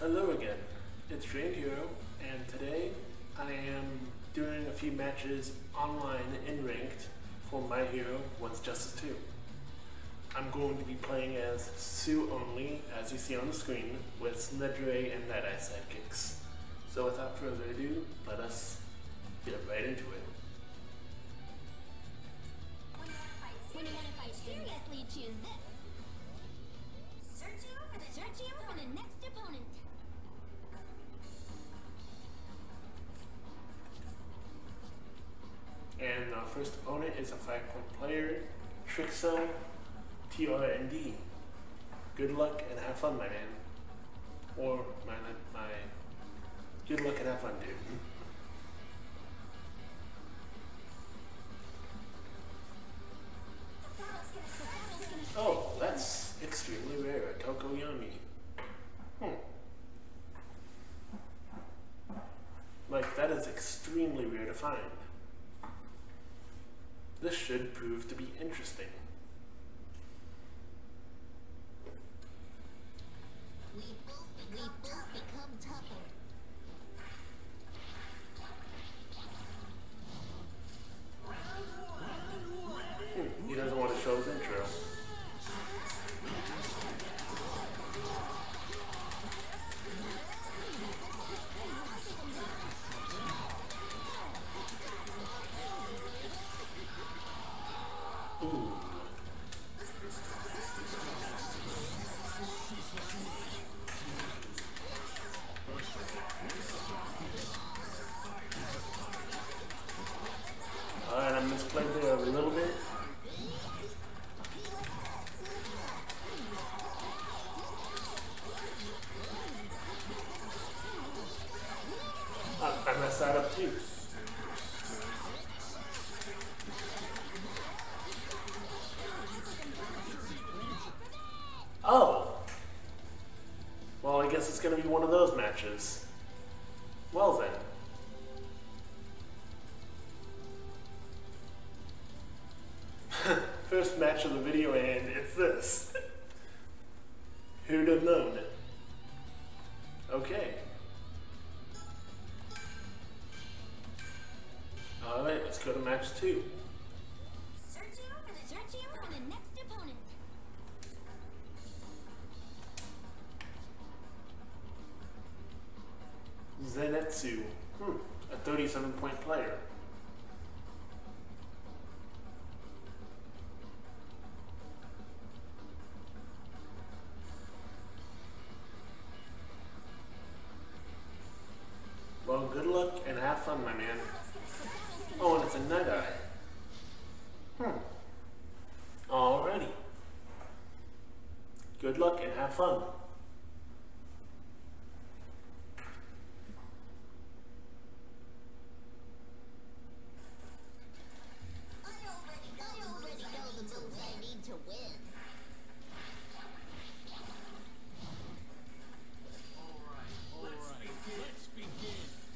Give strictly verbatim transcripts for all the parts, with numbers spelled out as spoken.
Hello again, it's Hero, and today I am doing a few matches online in Ranked for My Hero One's Justice two. I'm going to be playing as tsuyu only, as you see on the screen, with nejire and nighteye sidekicks. So without further ado, let us get right into it. When you want to fight seriously, choose this. Search you for the, search you for the next opponent. And our first opponent is a five-point player, Trixo, T R N D. Good luck and have fun, my man. Or my, my, good luck and have fun, dude. Oh, that's extremely rare, a Tokoyami. Hmm. Like, that is extremely rare to find. This should prove to be interesting. We both, we both become tougher. Hmm, he doesn't want to show his intro. Ooh. Alright, I misplayed there a little bit. Uh, I messed that up too. Oh! Well, I guess it's gonna be one of those matches. Well then. First match of the video, and it's this. Who'd have known? Okay. Alright, let's go to match two. Search you for the, search you for the next opponent. Zenetsu. Hmm, a thirty-seven point player. Well, good luck and have fun, my man. Oh, and it's a nighteye. Hmm. Alrighty. Good luck and have fun. I already, I already know the moves I need to win. Let's begin.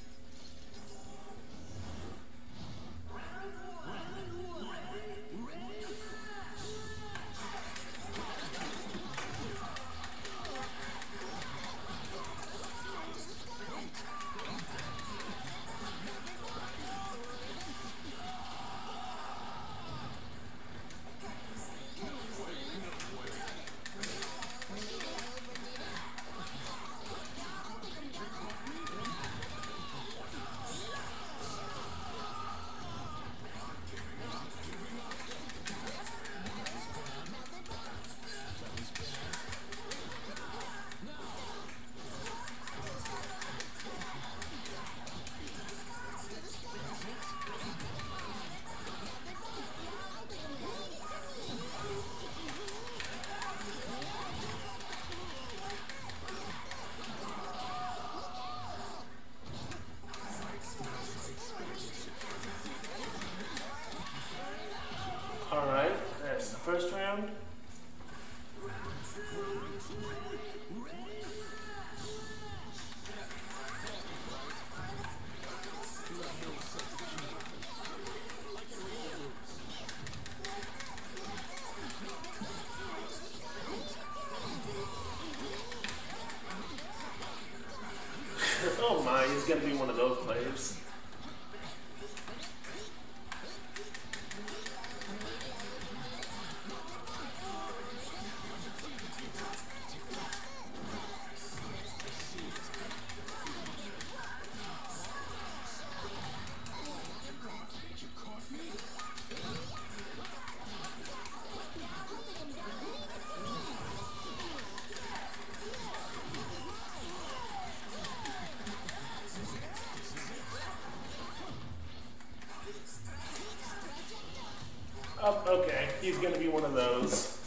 Alright, that's the first round. Oh my, he's gonna be one of those players. Oh, okay, he's gonna be one of those.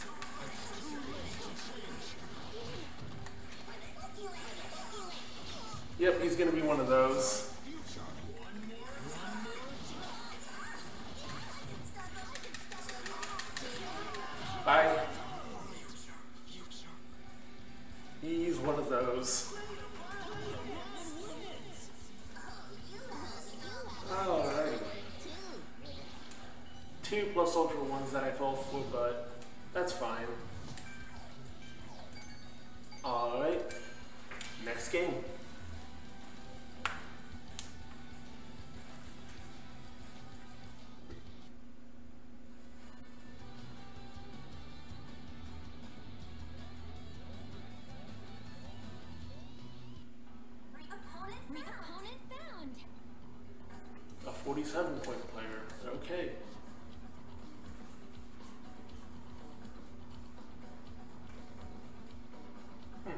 Yep, he's gonna be one of those. Bye. He's one of those. Alright. Two plus ultra ones that I fell for, but that's fine. Alright. Next game. A forty-seven point player. Okay. Hmm.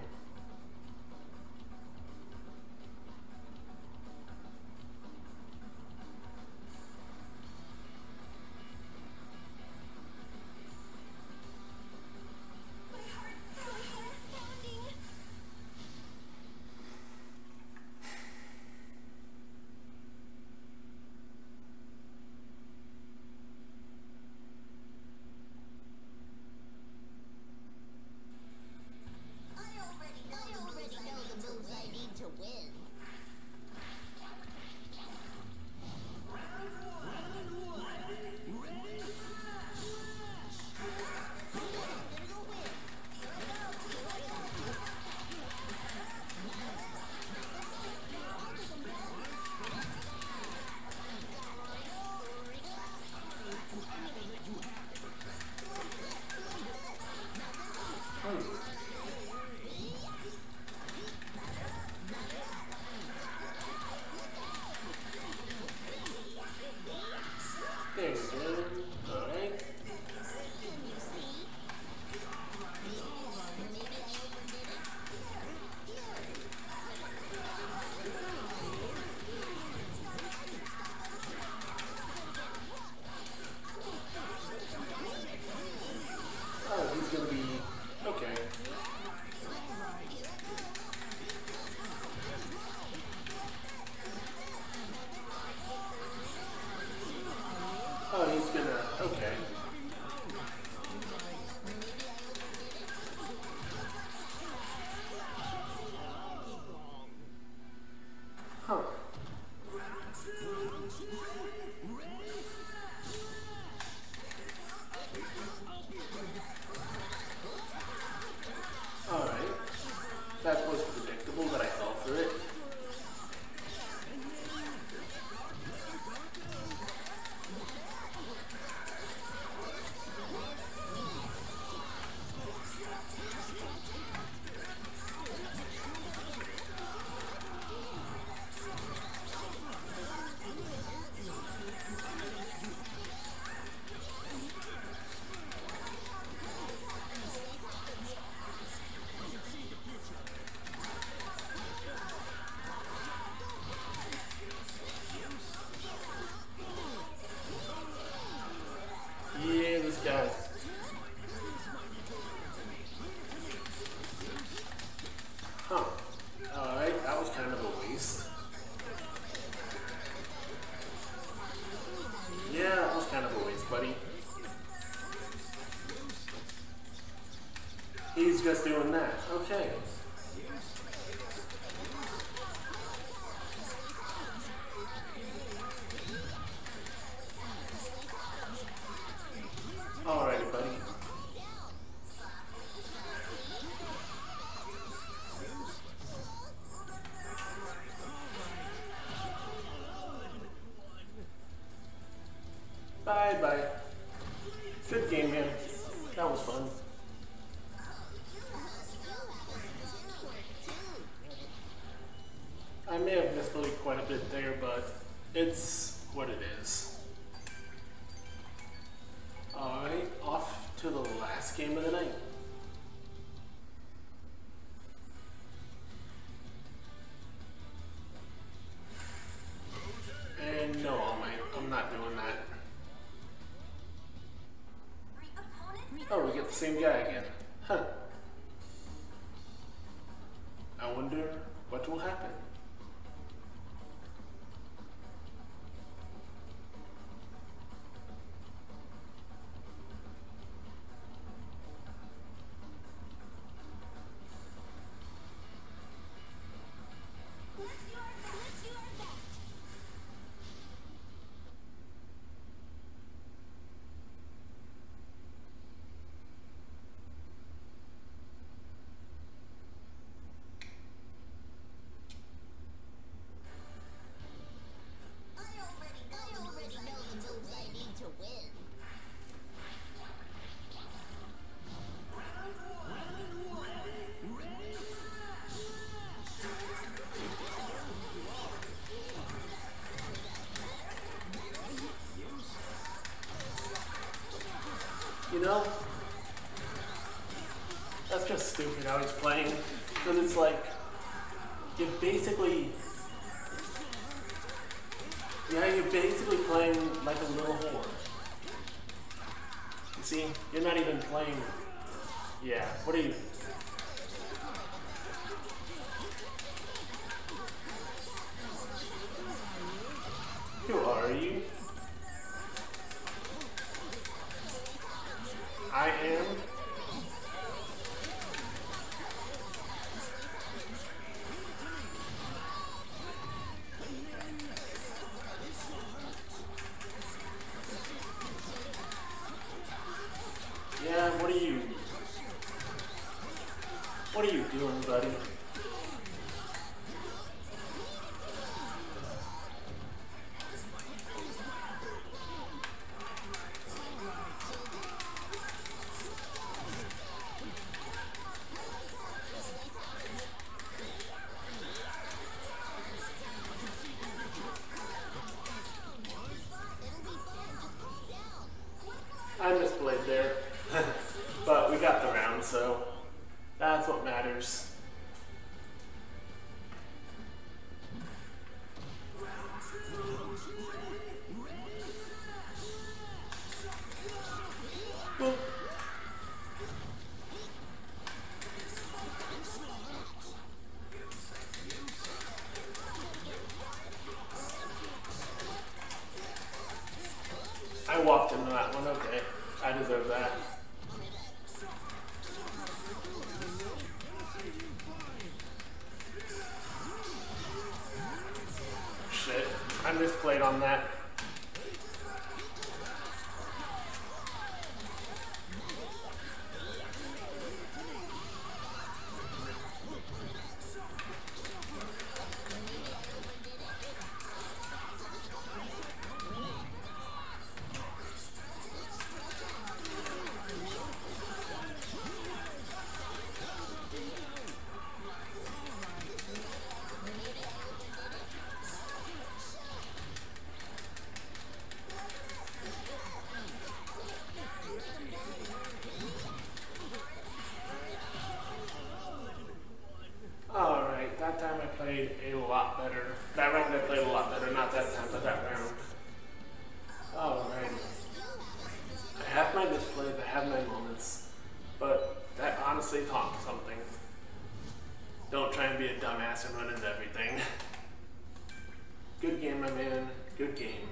bye. Good game, man. That was fun. I may have misplayed quite a bit there, but it's what it is. Alright, off to the last game of the night. And no, All Might, I'm not doing that. Oh, we get the same guy again. Huh. I wonder what will happen. You know, that's just stupid how he's playing, because it's like, you're basically, yeah, you're basically playing like a little whore. You see, you're not even playing, yeah, what are you? Who are you? I am. Yeah, what are you? What are you doing, buddy? I misplayed there, but we got the round, so that's what matters. Well, I walked into that one, okay. I deserve that. Shit, I misplayed on that. Alright, that time I played a lot better. That round I played a lot better, not that time, but that round. Alright. I have my misplays, I have my moments, but that honestly taught me something. Don't try and be a dumbass and run into everything. Good game, my man. Good game.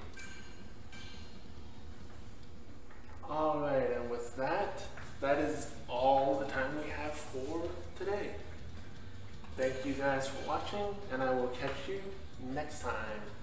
Alright, and with that, that is all the time we have for today. Thank you guys for watching, and I will catch you next time.